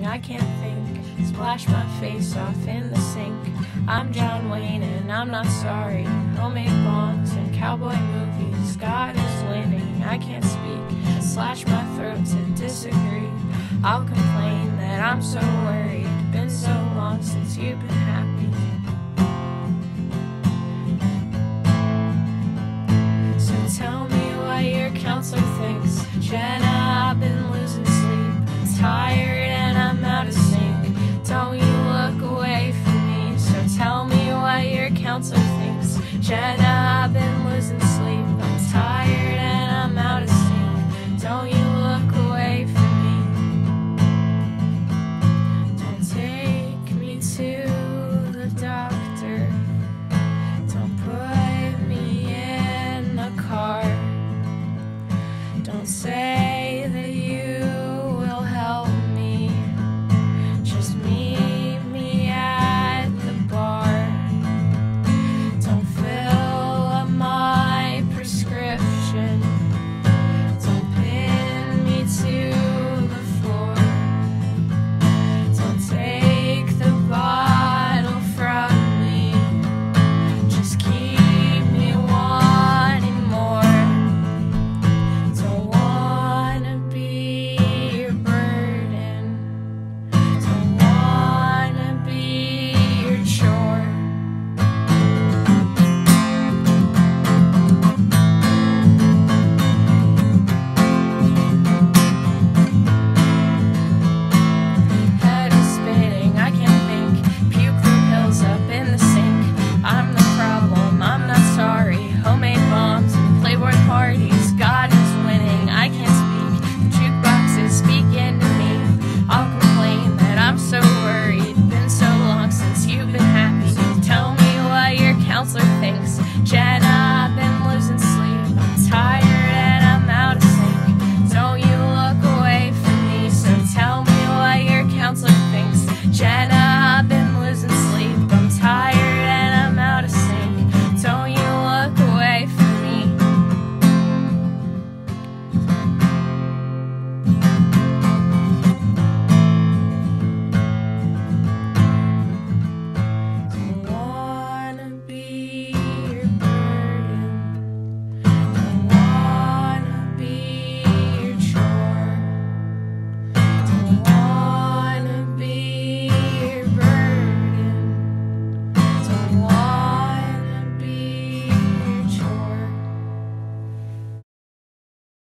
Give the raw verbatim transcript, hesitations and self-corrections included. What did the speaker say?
I can't think. Splash my face off in the sink. I'm John Wayne and I'm not sorry. Homemade bongs and cowboy movies. God is winning, I can't speak. Slash my throat to disagree. I'll complain that I'm so worried. Been so long since you've been happy. So tell me what your counselor thinks. Jenna, I've been losing sleep. Tired and I'm out of sync. Don't you look away from me. So tell me what your counselor thinks. Jenna,